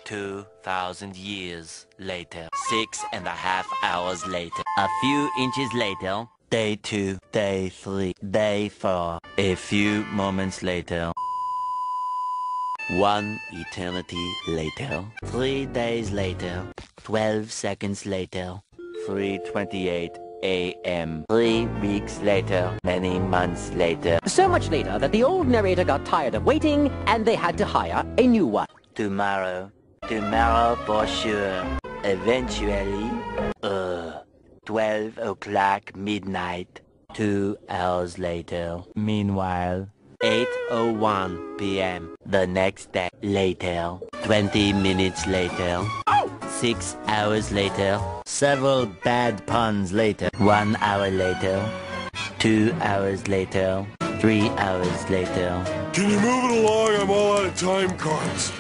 2,000 years later. 6.5 hours later. A few inches later. Day 2, Day 3, Day 4. A few moments later. 1 eternity later. 3 days later. 12 seconds later. 3:28 a.m. 3 weeks later. Many months later. So much later that the old narrator got tired of waiting and they had to hire a new one. Tomorrow. Tomorrow for sure. Eventually. 12 o'clock midnight. 2 hours later. Meanwhile. 8:01 p.m. the next day. Later. 20 minutes later. 6 hours later. Several bad puns later. 1 hour later. 2 hours later. 3 hours later. Can you move it along? I'm all out of time cards.